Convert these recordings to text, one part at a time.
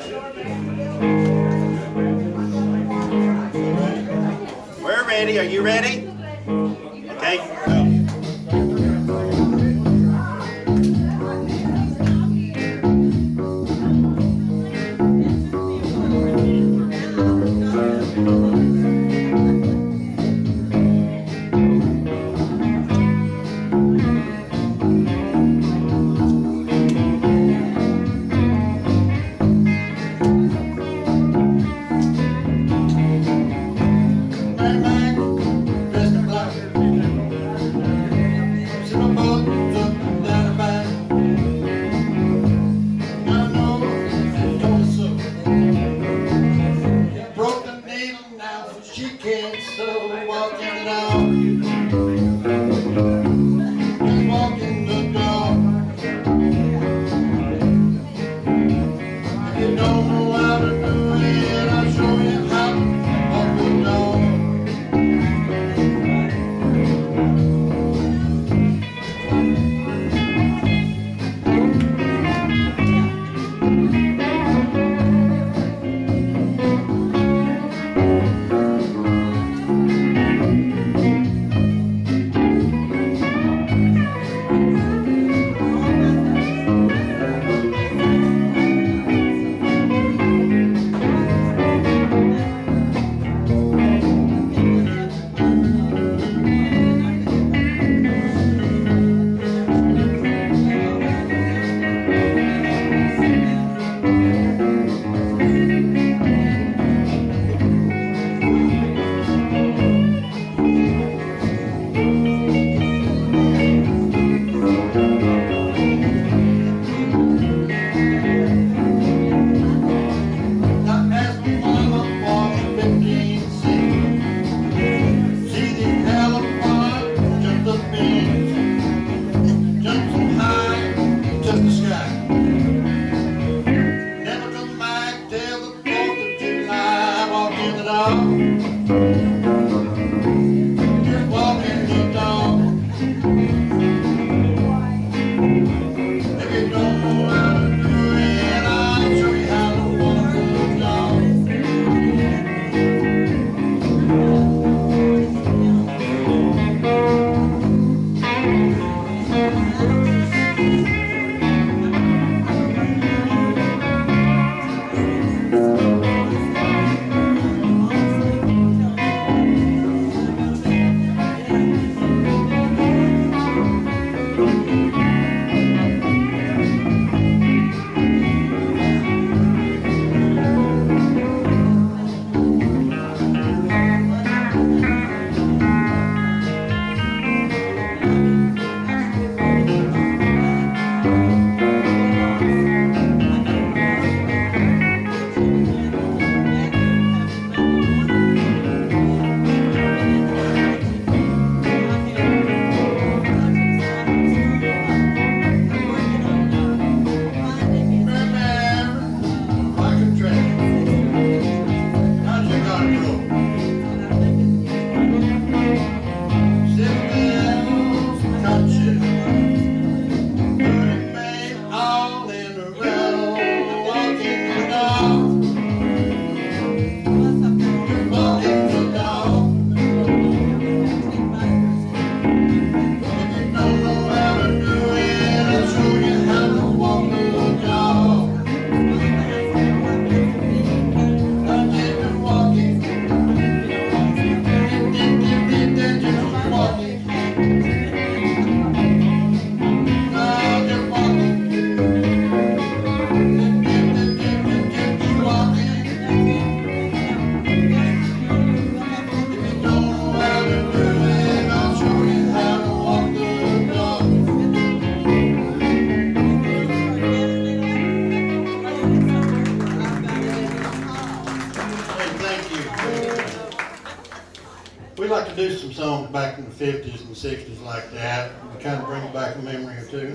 We're ready. Are you ready? Okay, go. like to do some songs back in the 50s and 60s like that, and kind of bring back a memory or two.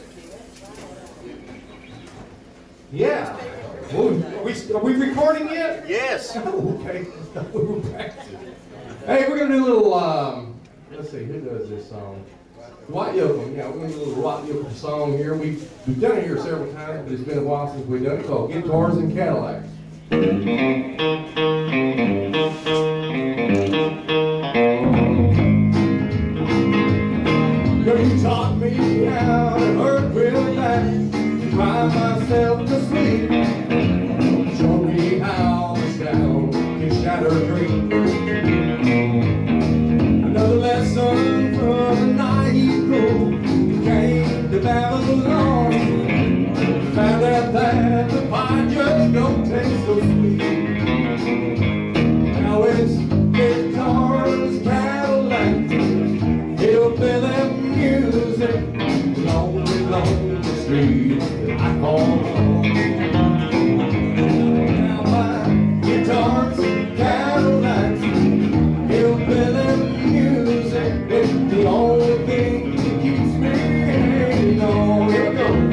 Yeah. Are we recording yet? Yes. Oh, okay. Hey, we're going to do a little, let's see, who does this song? White Yoakum, yeah, we're going to do a little White Yoakum song here. We've done it here several times, but it's been a while since we've done it, called Guitars and Cadillacs. You taught me how to hurt real bad, to cry myself to sleep. Show me how this down can shatter dreams. Another lesson from a naive fool who came to Babylon. Found out that the pie just don't taste so sweet. Now it's guitars, Cadillacs, hillbilly music, lonely, lonely street that I call home. Now my guitars, Cadillacs, hillbilly music, it's the only thing that keeps me hanging on. Here we go.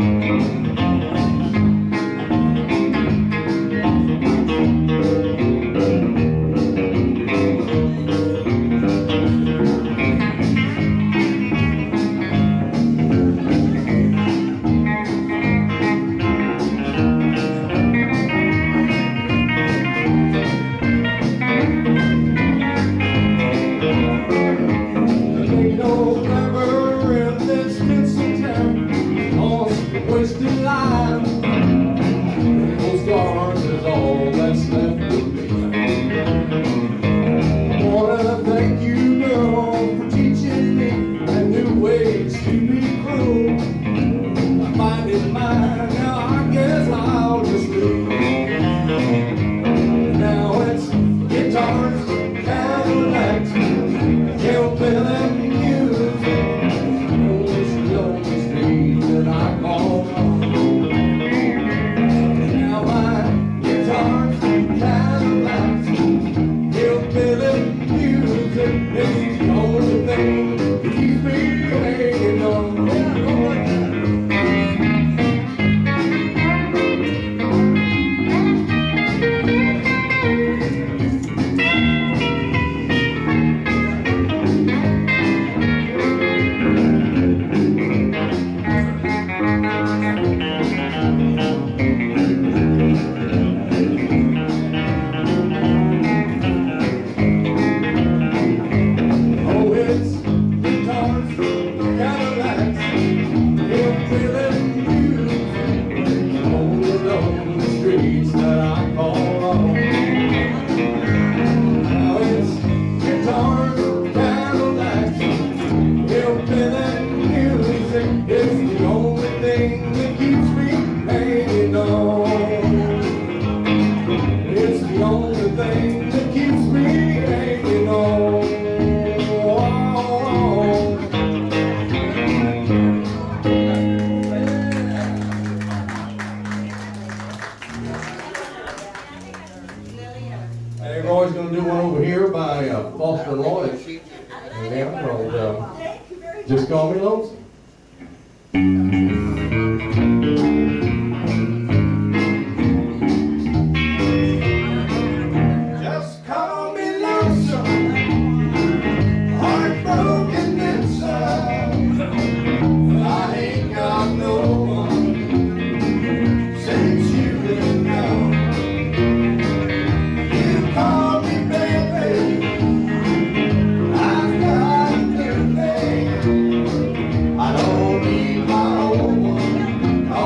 Just call me Lonesome. Just call me lonesome, heartbroken inside. I ain't got no one since you've been gone. You call me baby, I've got a new name. I don't need my old one.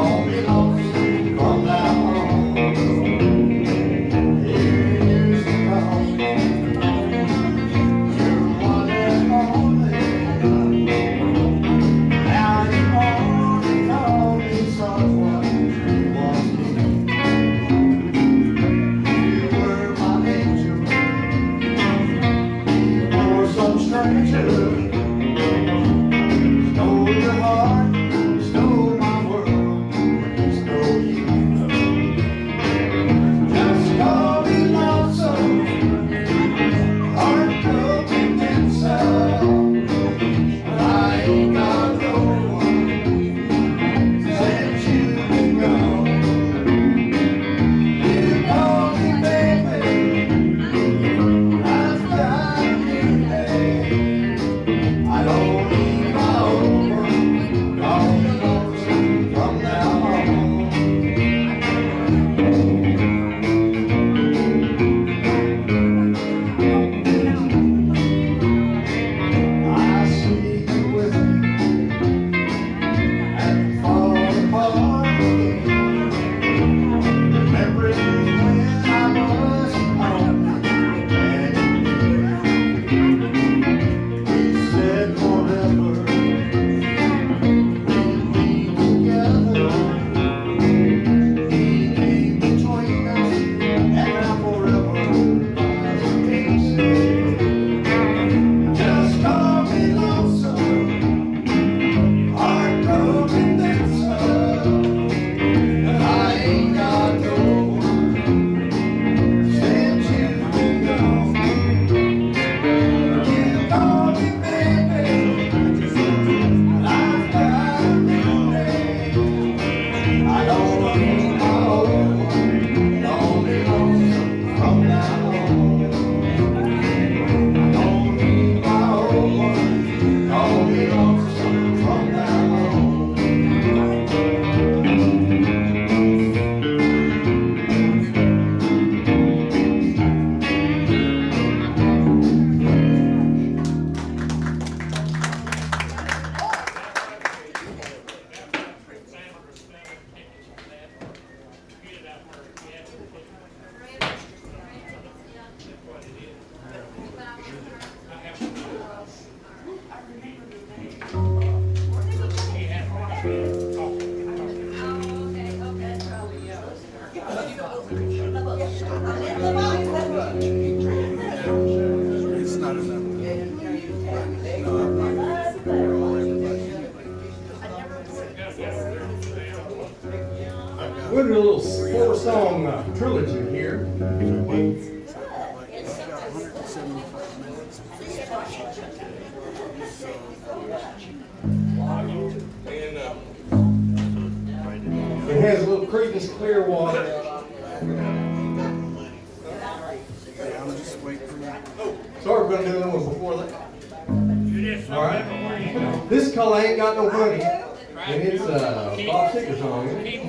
It's not enough. We'll do a little four-song trilogy here. It has a little Creedence Clearwater. I'm just waiting for that. Sorry, we're going to do another one before that. All right. This is called I Ain't Got No Money. And it's a Bob Seger song. Isn't it?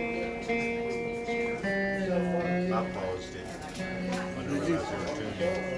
I paused it. I didn't realize it was 2 minutes.